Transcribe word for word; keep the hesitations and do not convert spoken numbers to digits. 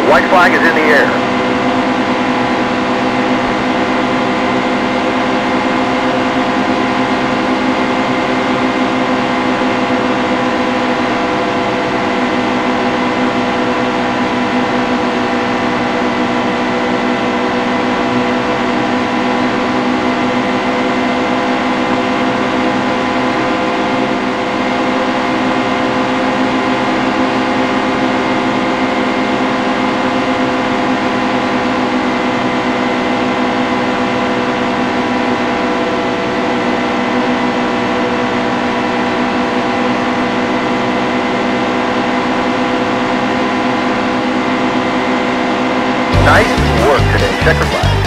White flag is in the air. Nice work today. Check your flag.